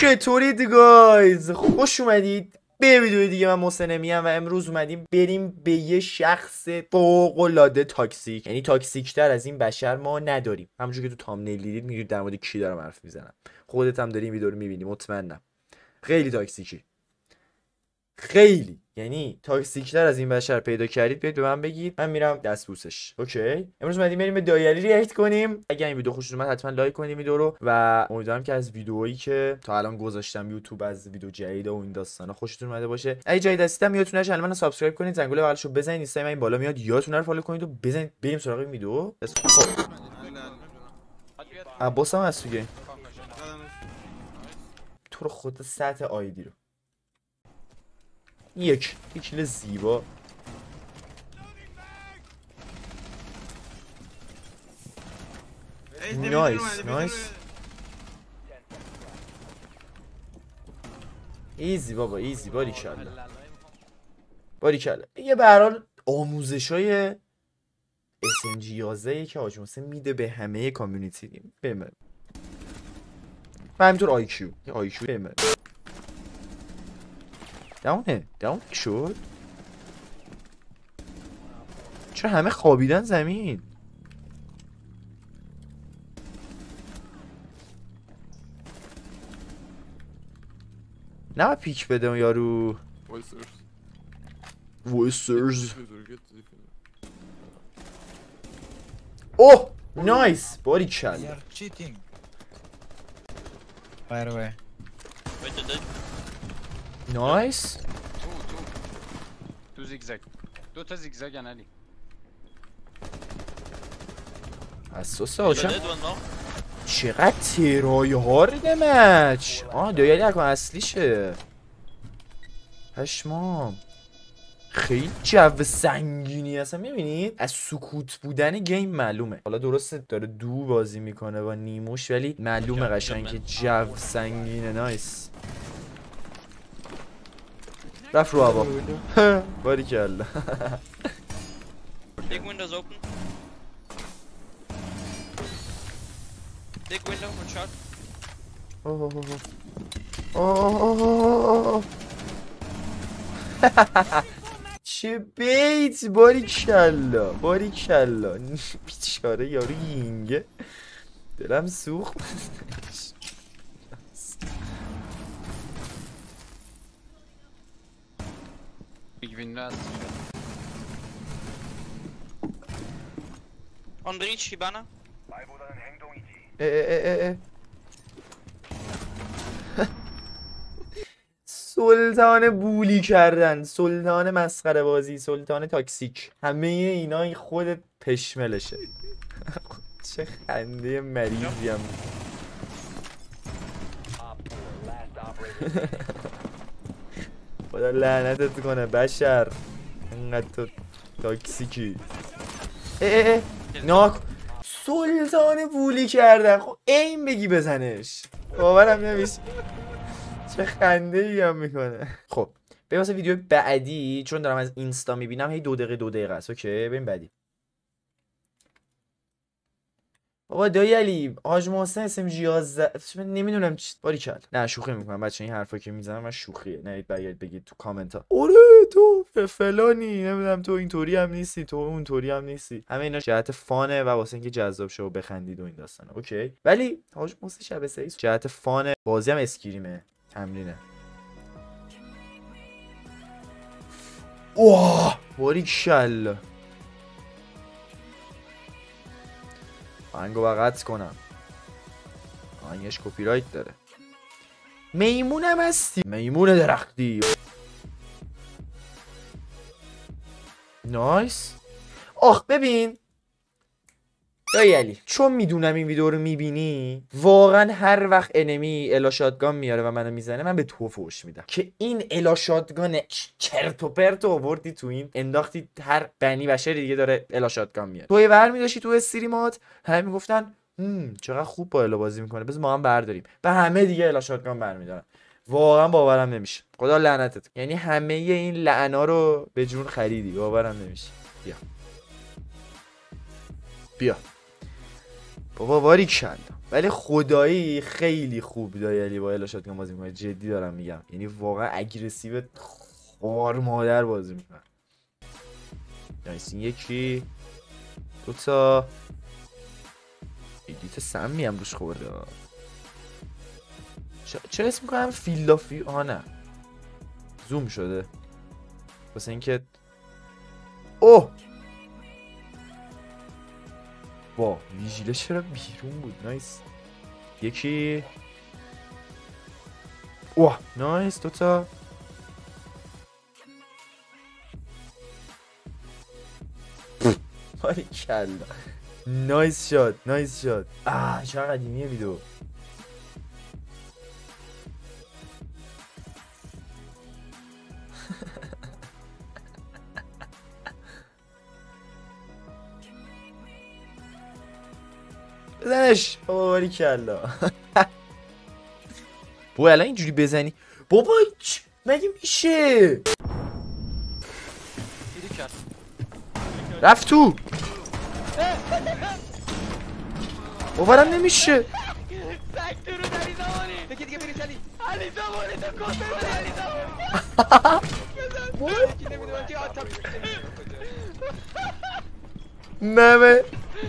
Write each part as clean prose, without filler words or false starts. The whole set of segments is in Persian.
چطورید گایز؟ خوش اومدید به ویدیو دیگه. من محسن امینم و امروز اومدیم بریم به یه شخص فوق‌العاده تاکسیک. یعنی تاکسیک تر از این بشر ما نداریم. همونجوری که تو تامنیل دیدید میدونید در مورد کی دارم حرف میزنم. خودت هم داری این ویدیو رو میبینی مطمئنم. خیلی تاکسیکی، خیلی، یعنی تاکسیکتر از این بشر پیدا کردید بیاید به من بگید، من میرم دستبوسش. اوکی، امروز اومدیم بریم به دایالی ریاکت کنیم. اگه این ویدیو خوشتون اومد حتما لایک کنید ویدیو رو و امیدوارم که از ویدیوهایی که تا الان گذاشتم یوتیوب از ویدیو جدید و این داستانا خوشتون اومده باشه. اگه جدید هستید یادتون نشه منو سابسکرایب کنید، زنگوله بغلشو بزنید، اینستا من این بالا میاد یادتون نره فالو کنید و بزنید. بریم سراغ این ویدیو. خب عباسم هست دیگه. تو رو خود سطح آیدی رو یک کیل زیبا. نایس نایس، ایزی بابا ایزی. باریکلا باریکلا. یه به هر حال آموزشای SMG 11 که حاج محسن میده به همه کامیونیتی بهم و همینطور IQ بهم داون شد. چرا همه خوابیدن زمین؟ نه پیک بده یارو. وایسرز. اوه نایس باریکلا. نایس. تو زیگزاگ، دو تا زیگزاگن علی. اساسه آشم چقدر تیرای هارد مچ. دایالی اکان اصلیشه. پشمام خیلی جو سنگینی اصلا. میبینید از سکوت بودن گیم معلومه. حالا درسته داره دو بازی میکنه با نیموش ولی معلومه قشنگ که جو سنگینه. نایس رفت رو هوا. باریکلا. Big windows open. Big window, one shot. چه بیت. باریکلا باریکلا. بیچاره یارو یینگه دلم سوخت. Big window. On breach, Hibana. سلطان بولی کردن، سلطان مسخره بازی، سلطان تاکسیک، همه اینا خودت پشملشه. چه خنده مریضی هم. خدا لعنتت کنه بشر، انقدر تو تاکسیکی. ناک سلطان بولی کردن. خب این بگی بزنش، باورم نمیشه. چه خنده ای هم میکنه. خب بریم واسه ویدیو بعدی، چون دارم از اینستا میبینم هی 2 دقیقه است. اوکی بریم بعدی. بابا دایالی حاج محسن SMG 11 نمیدونم چی. باریکلا. نه شوخی میکنم بچه، این حرفا که میزنم من شوخیه. نرید برگردید بگید تو کامنت ها آره تو فلانی، نمیدونم تو اینطوری هم نیستی، تو اونطوری هم نیستی. همه اینا جهت فانه و واسه اینکه جذاب شه و بخندید و این داستانا. اوکی ولی حاج محسن شب سعید جهت فانه، بازی هم اسکریمه، تمرینه. اوه باریکلا. آهنگو قطع کنم، آهنگش کپی رایت داره. میمونم هستی، میمون درختی. نایس. آخ ببین دایالی، چون میدونم این ویدیو رو میبینی، واقعا هر وقت انمی الا شاتگان میاره و منو میزنه من به تو فوش میدم که این الا شاتگان چرت و پرت آوردی تو این انداختی هر بنی بشری دیگه داره الا شاتگان میاره. تو برمی‌داشتی تو استریمات همه میگفتن چقدر خوب با الا بازی میکنه، بذار ما هم برداریم. به همه دیگه الا شاتگان برمیدارن. واقعا باورم نمیشه. خدا لعنتت. یعنی همه این لعنا رو به جون خریدی، باورم نمیشه. بیا بابا باری کلا. ولی خدایی خیلی خوب دایلی با الا شاتگان بازی میکنه، جدی دارم میگم، یعنی واقعا اگریسیو خوار مادر بازی میکنه. نایس. این یکی دوتا ایدیت سمی هم روش خورده. چرا اسم میکنم فیلافی؟ آها نه زوم شده واسه اینکه اوه وا ویژیله چرا بیرون بود. نایس. یکی اوه نایس. دوتا باری کلا. نایس شات نایس شات. چرا قدیمیه ویدیو. بزنش بابا باری کلا. بابا الان اینجوری بزنی بابا مگه میشه؟ دیدی کرد. رفت تو. باورم نمیشه. ممه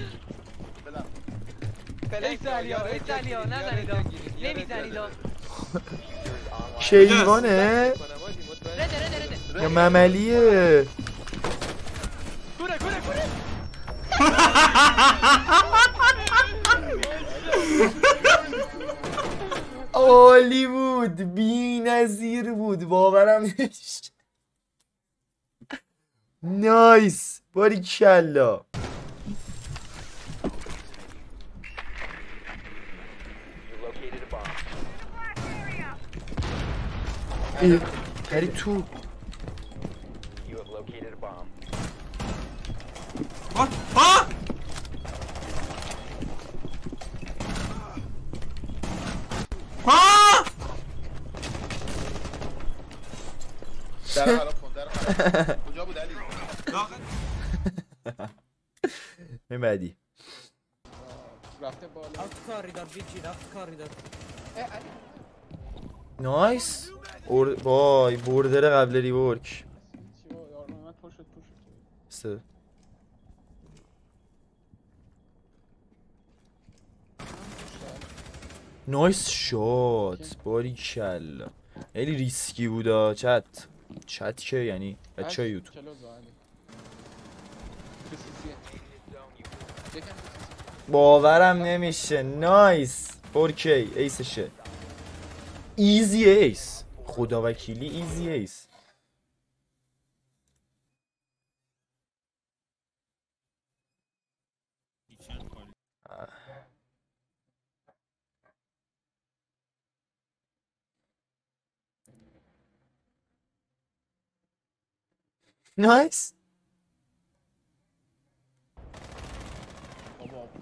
شیوانه یا مملیه. عالی بود، بی نظیر بود، باورم نمیشه. نایس باری کلا. هری تو در خراب کن در خراب کن. کجا بود علی؟ این بعدی رفته بالا. کاری دار بیچی رفت کاری دار. نایس. وای بوردر قبل ریورک. چی بود یار محمد پشت سه نایس شات باری کلا. خیلی ریسکی بودا. چت که یعنی بچه یوتیوب. چلو زالی. باورم نمیشه. نایس 4K ایسشه. ایزی ایس خدا وکیلی. ایزی ایس. نایس. بابا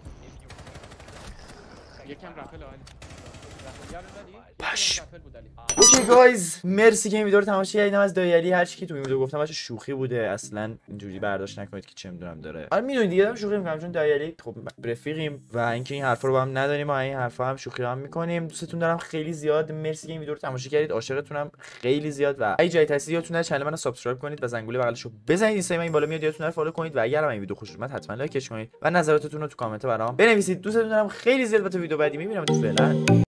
یکم رپل علی. رپل زدی؟ باش. رپل بود علی. اوکی گایز مرسی که این ویدیو رو تماشا کردید. از دایلی هر چی که تو این ویدیو گفتم باشه شوخی بوده، اصلا اینجوری برداشت نکنید که چه میدونم داره. آره میدونید دیگه دارم شوخی میکنم چون دایلی خب رفیقیم و اینکه این حرفا رو با هم نداریم و این حرفا هم شوخی هم میکنیم. دوستتون دارم خیلی زیاد. مرسی که این ویدیو رو تماشا کردید. عاشقتونم خیلی زیاد و اگه جای تاثیر یادتون نره چنل منو سابسکرایب کنید و زنگوله بغلش رو بزنید. اینستا من این بالا میاد یادتون نره فالو کنید و اگر این ویدیو خوشتون اومد حتما لایکش کنید و نظراتتون رو تو کامنت برام بنویسید. دوستتون دارم خیلی زیاد. با تو ویدیو بعدی میبینم. تو فعلا